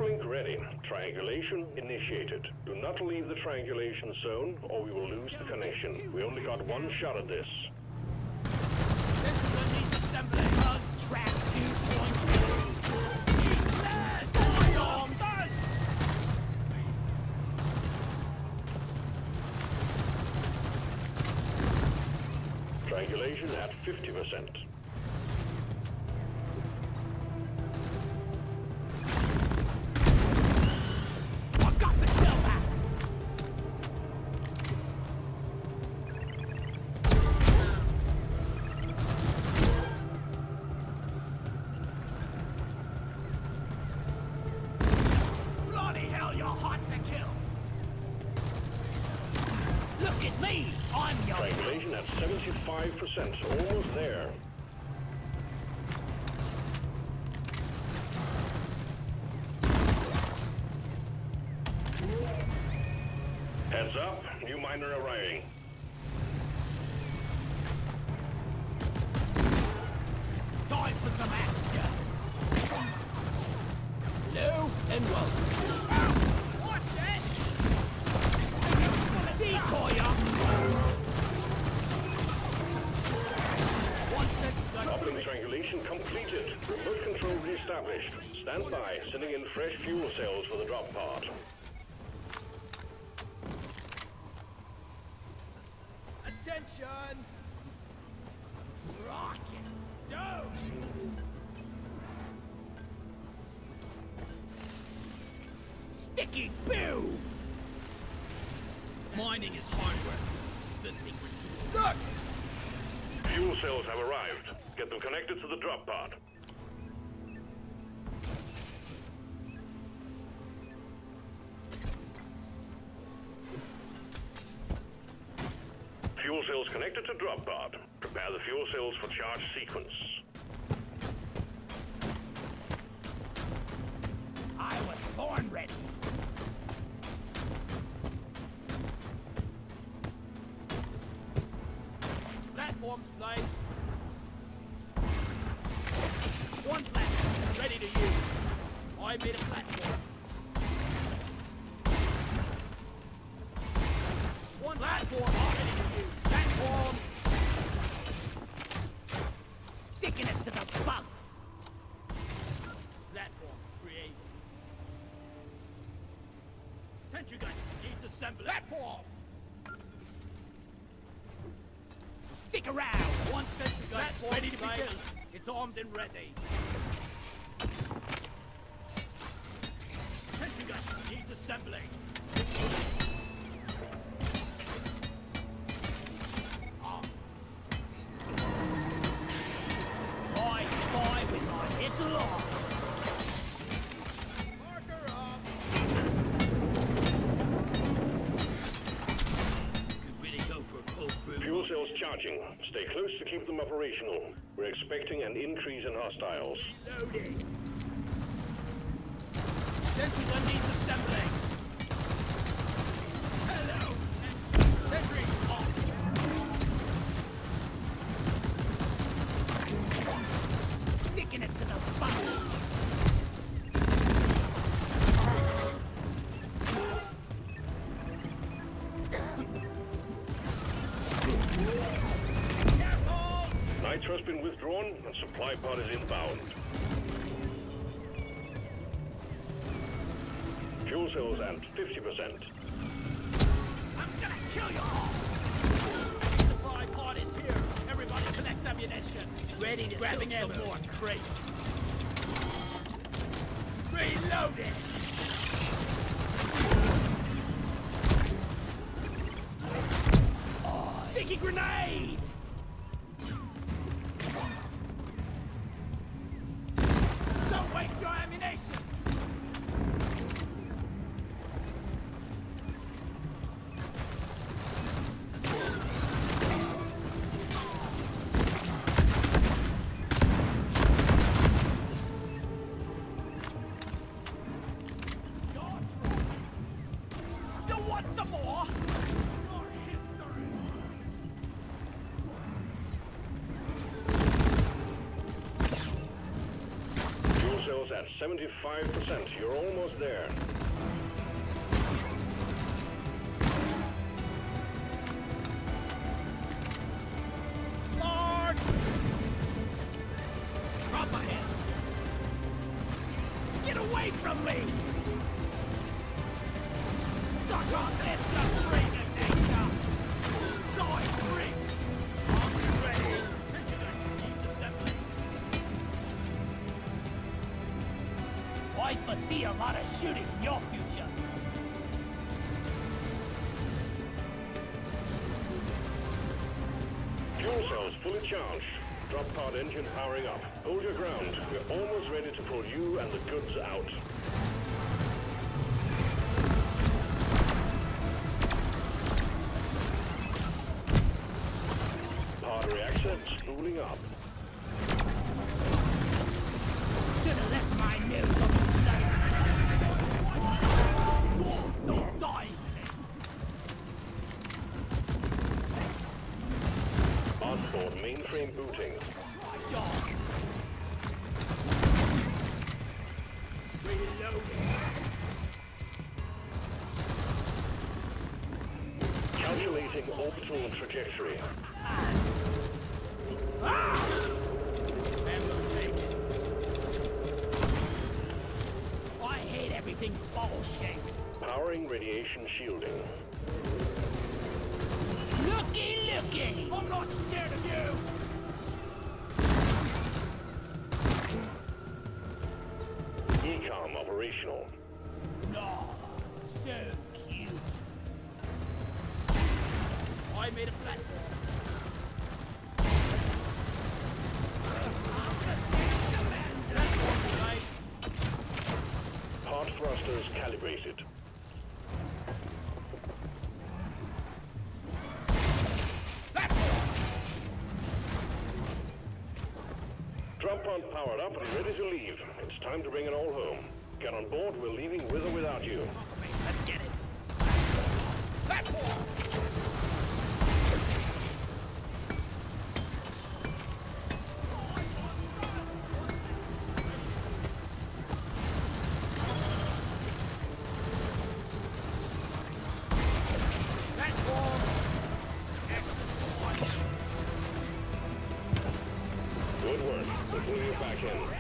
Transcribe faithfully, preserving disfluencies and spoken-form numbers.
Uplink ready. Triangulation initiated. Do not leave the triangulation zone or we will lose the connection. We only got one shot at this. Triangulation at fifty percent. Triangulation at seventy-five percent, almost there. Heads up, new miner arriving. Time for some action! Hello and welcome. Ow! Watch it! Decoy up! Uplink triangulation completed. Remote control reestablished. Stand by, sending in fresh fuel cells for the drop pod. Attention! Rocket stone! Sticky boom! Mining is hardware. The liquid. Look! Fuel cells have arrived. Get them connected to the drop pod. Fuel cells connected to drop pod. Prepare the fuel cells for charge sequence. I was born ready. Platforms placed. One platform ready to use. I made a platform. One platform ready to use. Platform. Sticking it to the bunks. Platform created. Sentry gun needs assembly. Platform. Stick around. One sentry gun ready to be built. It's armed and ready. Sentry gun needs assembling. Ah. I spy with my hits along. Marker up. Could really go for a cold brew. Fuel cells charging. Stay close to keep them operational. We're expecting an increase in hostiles. Reloading. Sentry gun needs assembling. Hello. Sentry off. Sticking it to the button. Nitro has been withdrawn and supply pod is inbound. Fuel cells at fifty percent. I'm gonna kill you all! Supply pod is here. Everybody collect ammunition. Ready to grabbing some more crates. Reloading! Oh, sticky grenade! Don't waste your ammunition! seventy-five percent. You're almost there. Lord! Drop my hand! Get away from me! Suck on this, you freaking nature! Die free! Are we ready? Needs assembly. I foresee a lot of shooting in your future. Fuel cells fully charged. Drop pod engine powering up. Hold your ground. We're almost ready to pull you and the goods out. Pod reactor spooling up. Should've left my nose on the side. Don't die! Onboard mainframe booting. My dog! Reloading! Calculating orbital trajectory. Ammo taken. I hate everything bullshit. Powering radiation shielding. Looky, looky! I'm not scared of you! E COM operational. No, so cute. I made a platform. Pod thrusters calibrated. Drop pod powered up and ready to leave. It's time to bring it all home. Get on board, we're leaving with or without you. Let's get it. Platform! Platform! Access to one. Good work. We'll pull you back in.